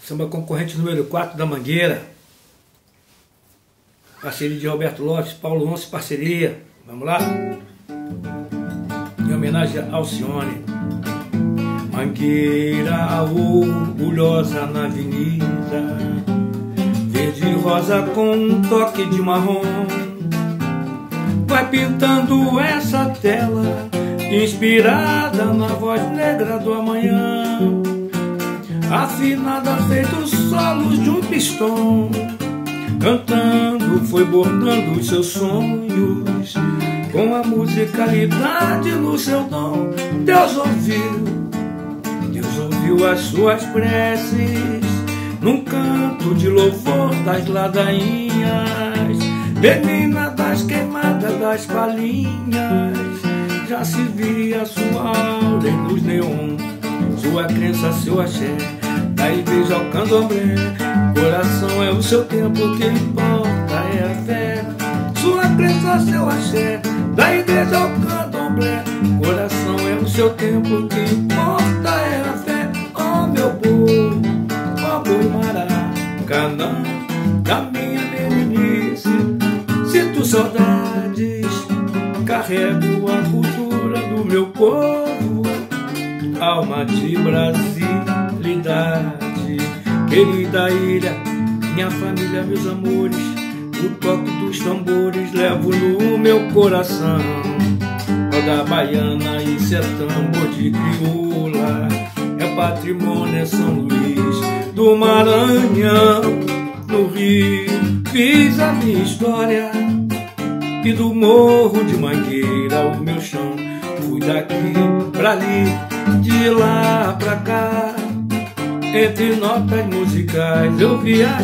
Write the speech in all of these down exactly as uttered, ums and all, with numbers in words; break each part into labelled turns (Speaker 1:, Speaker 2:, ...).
Speaker 1: Samba concorrente número quatro da Mangueira. Parceria de Roberto Lopes, Paulo Once, parceria. Vamos lá? Em homenagem a Alcione. Mangueira orgulhosa na avenida, verde e rosa com um toque de marrom, vai pintando essa tela, inspirada na voz negra do amanhã, afinada feito solos de um pistão, cantando foi bordando os seus sonhos, com a musicalidade no seu dom. Deus ouviu, Deus ouviu as suas preces, num canto de louvor das ladainhas, menina das queimadas das palhinhas, já se via sua aura em luz neon, sua crença, seu axé, da igreja ao candomblé. Coração é o seu tempo, o que importa é a fé. Sua crença, seu axé, da igreja ao candomblé. Coração é o seu tempo, o que importa é a fé. Oh meu boi, oh boi Maracanã, da minha meninice, sinto saudades, carrego a cultura do meu povo, alma de brasilidade. Querida ilha, minha família, meus amores, o toque dos tambores levo no meu coração. Roda baiana e sertão, de crioula, é patrimônio, é São Luís do Maranhão. No Rio fiz a minha história, e do morro de Mangueira o meu chão. Fui daqui pra ali, de lá pra cá, entre notas musicais eu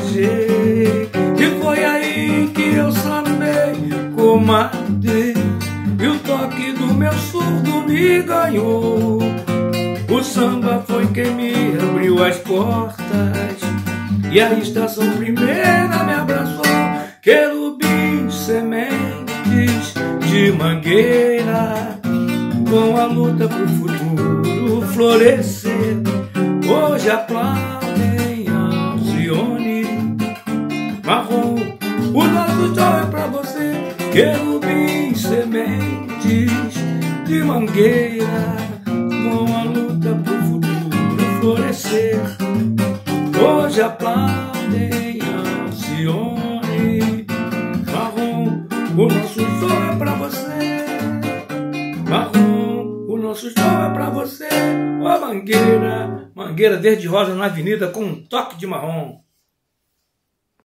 Speaker 1: viajei, e foi aí que eu sambei, comadre, e o toque do meu surdo me ganhou. O samba foi quem me abriu as portas, e a estação primeira me abraçou. Querubins, sementes de mangueira, com a luta pro futuro florescer. Hoje aplaudem Alcione marrom, o nosso sol é pra você. Querubins, sementes de mangueira, com a luta pro futuro florescer. Hoje aplaudem Alcione marrom, o nosso sol é pra você. Marrom, o nosso sol é pra você. Ó Mangueira, Mangueira verde e rosa na avenida com um toque de marrom.